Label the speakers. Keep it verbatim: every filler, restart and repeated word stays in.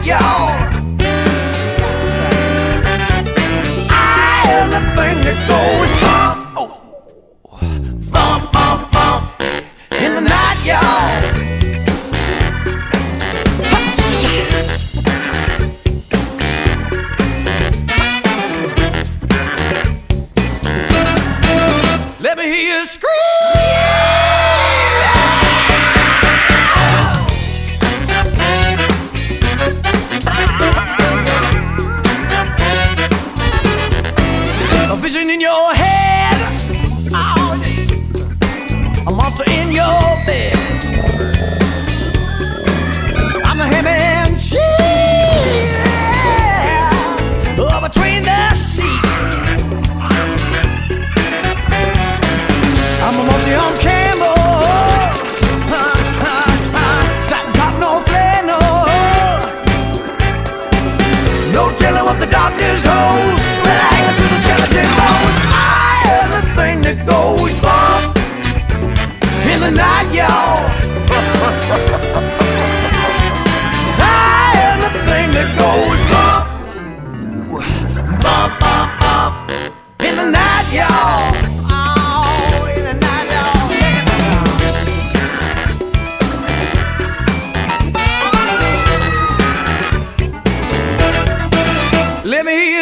Speaker 1: night, y'all. I hear the thing that goes bump, oh, bump, bump, bump in the night, y'all. Let me hear you scream. A vision in your head, oh, yeah. A monster in your bed. I'm a ham and cheese, yeah. Oh, between the seats. I'm a multi on Campbell, ha, ha, ha. Satin cotton on flannel. No telling what the doctor's holds, but I hang to the skeleton bones. I hear the thing that goes bump in the night, y'all. I hear the thing that goes bump, bump, bump, bump in the night, y'all. Let me hear